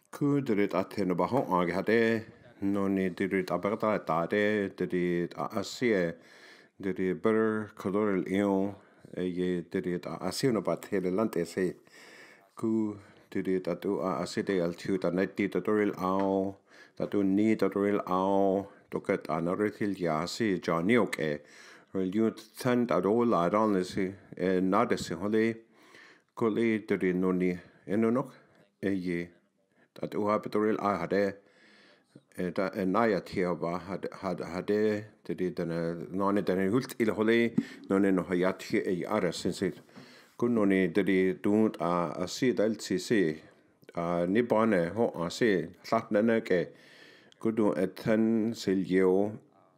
Ku drit athen ba ho ag hade no ni drit aberta tade drit asie drit ber colorel ion ye drit asie no bat hele lante se ku drit atu asite al tu ta net tutorial au tatu ni tutorial au toket anarithil ya si johnny okay rel you send at all la don si not se hole koli drit no ni enonok ye dat tutorial a hade en naya tiaba hade det den nonne den hult il hole nonne no hayat hi ara sinsit kun nonne det dunt a sidal se ni bane ho a se latnene ke kudu eten siljo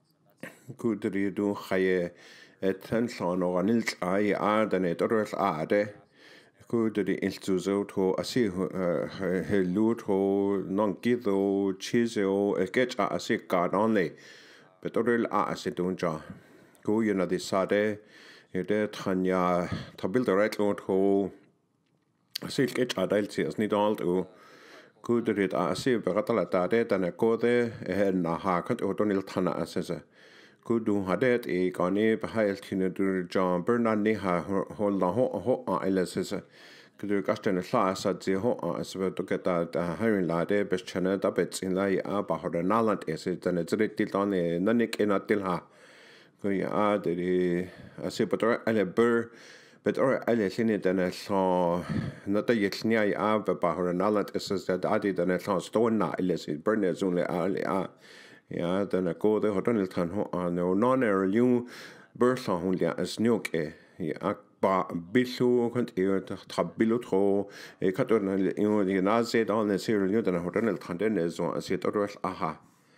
kudri du khaye eten sono anil ai a den etorel ade Kudri iltuzo to asi helut ho non gido chizo ekech asi god only betoril asi dunja go yuna di sade yede tanya tabil the right lot ho asi ekech adalti as nid alt o kudri asi begatala tade dana kode na ha kant odonil tana asese kudu hadet e gani behail tine John Bernard ni ha hol la ho ilesese kudu gasten la sa ze ho as we to get that hiring lade best channel da bets in lai a ba hor naland is den zrit til on nanik in atil ha ko ya de ase pator ale bur but or ale sine den so not the yetnia a ba hor naland is that adi den so stone na iles Bernard only a ja, den går det hoton il tan ho no non er lu bursa hun ja as nyok ja ba bisu kont e trabilu tro e katon in na se dan ser lu den hoton il tan den so as et or aha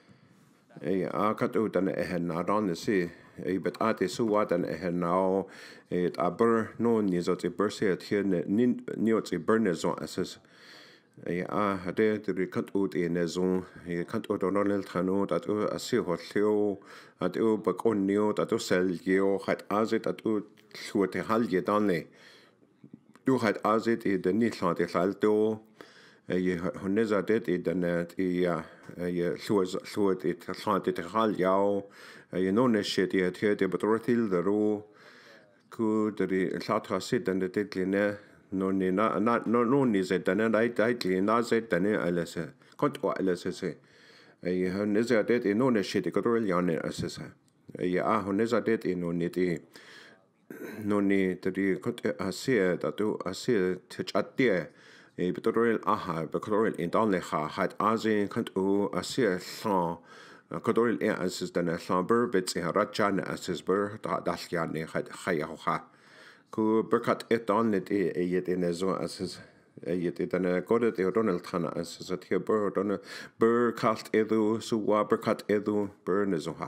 a kato den na dan se e bet ate su wat den now et aber no ni so te bursa hier ni te burner so as ja, hade det kant ud i nezon, kant ud onel trano, dat u asi hotleo, at u bakonio, dat u selgeo, hat azit at u sluete halje danne. Du hat azit i den nitland i salto, je honeza det i den je sluet i tlant i haljao, je nonne shit i het het betrotil de ro, ku de latra sit den det ditline. No ni se dane dai na se dane alese konto alese se e honeza det no ne shit ko reliane asese e a honeza det no ni ti no ni ti kot asie datu asie tchatie e betorel aha betorel in dan le hat azin konto asie sa kodoril e ases dane samber bits e rachan ases ber dalkiane hat khaya ku berkat eton net yet in zo as yet in a godet e Donald Tana as at here berkat edu suwa berkat edu bernezoha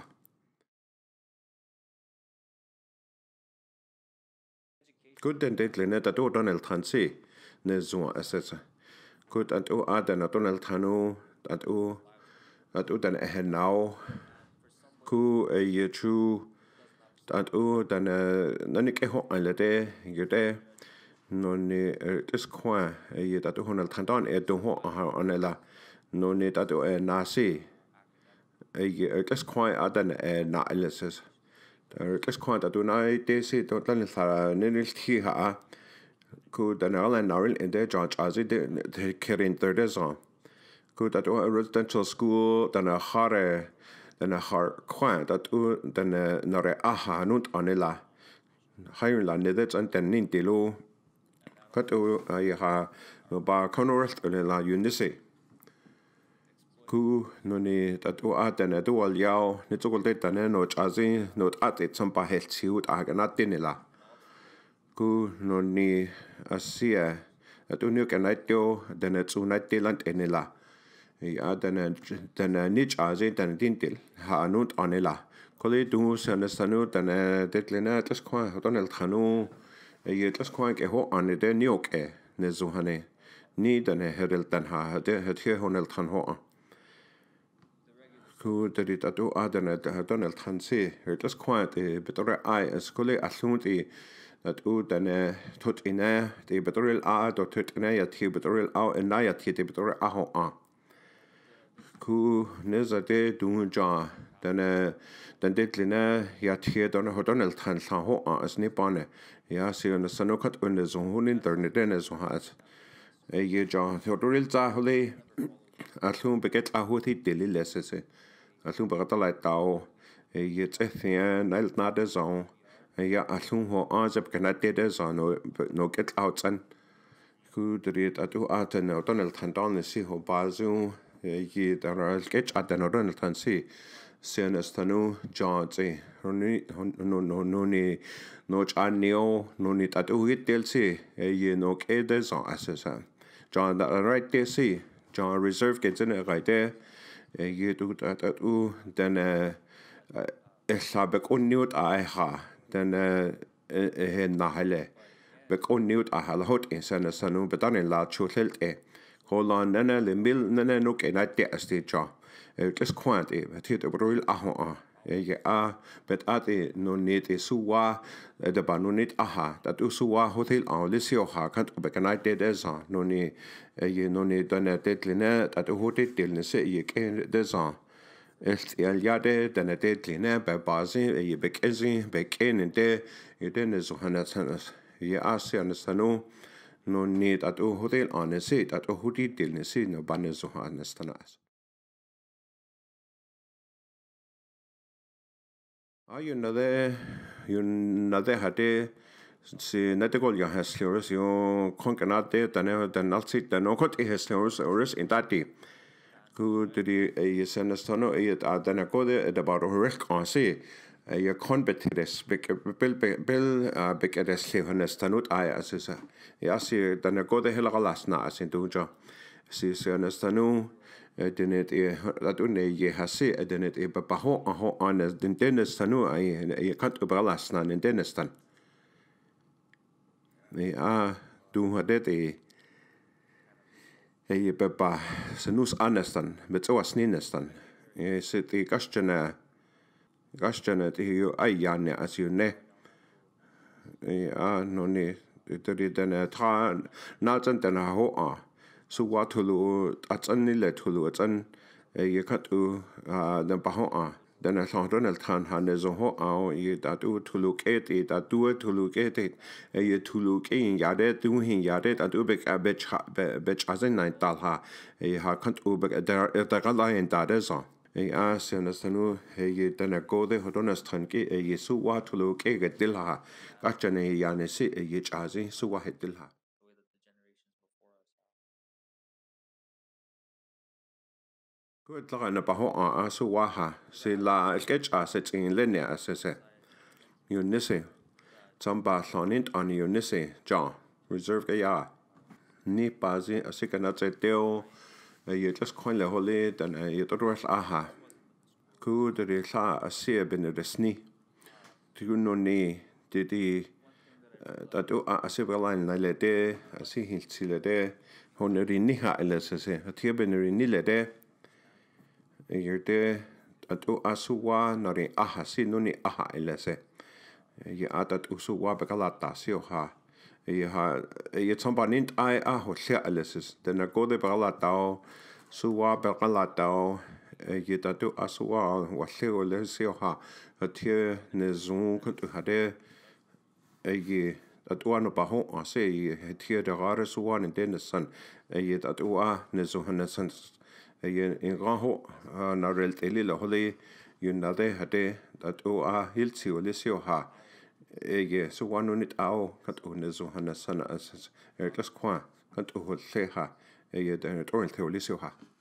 good den deadly net at Donald Tansi nezo as good at o adan Donald Tanu at den now ku e true dat o dan nanik e ho ale de yede no ni es kwa e dat honal tandon e do ho anela no ni dat o nasi e es kwa adan na eleses es kwa dat na de se to tan sa nenil thi ha ku dan ala naril in de judge as de kerin thirdes on ku dat o residential school dan a hare den har kwa dat u den nare aha nunt anela hayrla nedet an den nintilo kat u ha ba konorst la unise ku no ni dat u aten du al yao ni tugol det den no chazi no atet som pa helt siut aganat dinela ku no ni asia at u nu kanatio den et unat delant enela ja den nich aze den dintil ha nunt anela kole du sanestanu den detlena tas kwa donel khanu e tas kwa ke ho an de niok ne zuhane ni den herel den ha de het he honel khan ho ku de atu aden donel khan se tas kwa de betor ai es kole alunt e at u Dene tut ine de betoril a do tut ine ya ti betoril a en na ya ti de betoril a ho a ku nezate du ja Dene den detline ya ti don hodonel tan sa ho a as ni bane ya si on sanokat un zo hun internet den so hat ye ja hodoril za hole alum beget a hoti deli lesese alum bagatala tao ye tsefia nail na de zon ja alum ho azep kanate de zon no get outsan ku drit atu aten odonel tandon si ho bazu ye daral get aten odonel tan si senestanu jonse no ni no chanio no ni tatu hit del si ye no ke de zon asesa John that right there see John reserve gets in it right there you do that then sabek unniut I ha then hen nahale bek unniut I hal hot in sana sanu betan in la chulelt hold on nana le mil nana no ke na te asti cha just quant but hit brul ah a bet ate no net suwa de banunit aha dat suwa hotel en lisio ha kan be kan te desa no ni ye no ni dana tetline dat hotel telne se ye ke desa est el yade dana tetline be bazi ye be kezi be ken de ye den so hanasanas ye asian sanu no ni dat hotel en se dat hotel telne se no banezo hanastanas you know de hade si nategol ya hasleros yo konkanate tane den alsit den okot hasleros ores in dati ku de yesenastano et adana kode de baro rek on se ye konbetres bil bekedes lehonestanut ay asesa ya si den kode helagalasna asin tuja si senastano Denet dat ye hase denet baho aho an den Dennis tanu ay kant ubralasna in Dennistan du hadet beba senus anestan met was ninestan sit gastjana ti yo ayane as you ne no ne det den tra naten den ho so what hulu atsanile hulu atsan ye katu den baho den Donald Trump han zo ho ye datu hulu kete datu hulu kete ye hulu ke yade du hin yade datu be bech azen nine talha ye ha kant u be der gala in dadezo ye senastanu ye den gode Donald Trump ke ye so what hulu ke gedilha gachane yane se ye chazi so wa hedilha Good la na baho so waha se la sketch assets in linear assese unise tamba sonint on unise John reserve ya ni bazi asikana teo ye just coin le hole dan ye todros aha ku de sa asie ben de sni tu no ni de tatu asibelain na le de asi hilsile de honeri ni ha elese atibeni ni le de Yerde atu asuwa nari aha si nuni aha elese ye atat usuwa bekalata si ha ye tsamba nint ai aho sia eleses den gode bekalata suwa bekalata ye tatu asuwa wa leo le si ha atie ne zon kutu hade ye atu ano baho ase ye tie de rare suwa in den san ye tatu ne zo hanesan in raho na relteli la hole yunade hade dat hiltsi olesio ha so wanunit ao kat unezo hanasana as erklas kwa kat hol seha den orel teolisio ha